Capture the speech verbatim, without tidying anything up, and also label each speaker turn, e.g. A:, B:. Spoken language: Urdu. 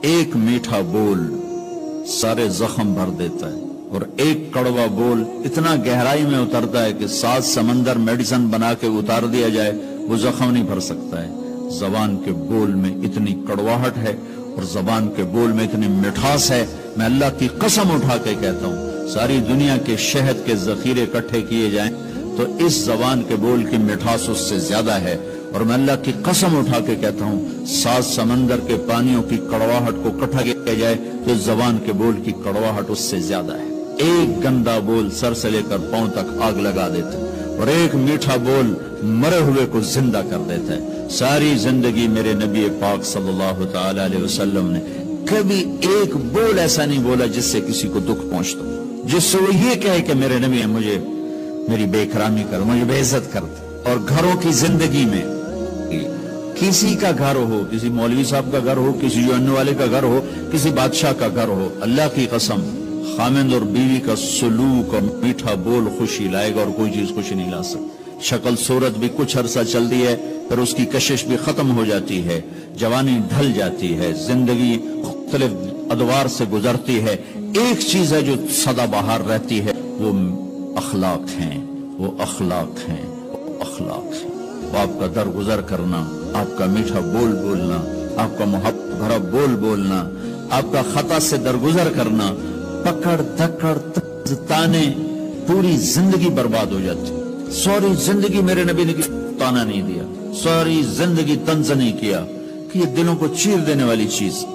A: ایک میٹھا بول سارے زخم بھر دیتا ہے، اور ایک کڑوا بول اتنا گہرائی میں اترتا ہے کہ سات سمندر میڈیسن بنا کے اتار دیا جائے وہ زخم نہیں بھر سکتا ہے۔ زبان کے بول میں اتنی کڑواہٹ ہے اور زبان کے بول میں اتنی مٹھاس ہے، میں اللہ کی قسم اٹھا کے کہتا ہوں ساری دنیا کے شہد کے ذخیرے اکٹھے کیے جائیں تو اس زبان کے بول کی مٹھاس اس سے زیادہ ہے، اور میں اللہ کی قسم اٹھا کے کہتا ہوں سات سمندر کے پانیوں کی کڑواہٹ کو اکٹھا کیا جائے تو اس زبان کے بول کی کڑواہٹ اس سے زیادہ ہے۔ ایک گندا بول سر سے لے کر پاؤں تک آگ لگا دیتا ہے، اور ایک میٹھا بول مرے ہوئے کو زندہ کر دیتا ہے۔ ساری زندگی میرے نبی پاک صلی اللہ تعالی علیہ وسلم نے کبھی ایک بول ایسا نہیں بولا جس سے کسی کو دکھ پہنچتا، جس سے وہ یہ کہے کہ میرے نبی ہے مجھے میری بے اکرامی کر، مجھے بے عزت کر۔ اور گھروں کی زندگی میں کسی کا گھر ہو، کسی مولوی صاحب کا گھر ہو، کسی جواننے والے کا گھر ہو، کسی بادشاہ کا گھر ہو، اللہ کی قسم خامند اور بیوی کا سلوک اور میٹھا بول خوشی لائے گا، اور کوئی چیز خوشی نہیں لا سکتی۔ شکل صورت بھی کچھ عرصہ چلتی ہے پھر اس کی کشش بھی ختم ہو جاتی ہے، جوانی ڈھل جاتی ہے، زندگی مختلف ادوار سے گزرتی ہے۔ ایک چیز ہے جو سدا بہار رہتی ہے، وہ اخلاق ہیں، وہ اخلاق ہیں، وہ اخلاق ہیں۔ وہ آپ کا درگزر کرنا، آپ کا میٹھا بول بولنا، آپ کا محبت بھرا بول بولنا، آپ کا خطا سے درگزر کرنا، پکڑ دکڑ تانے، پوری زندگی برباد ہو جاتی۔ سوری زندگی میرے نبی نے تانا نہیں دیا، سوری زندگی طنز نہیں کیا، کہ یہ دلوں کو چیر دینے والی چیز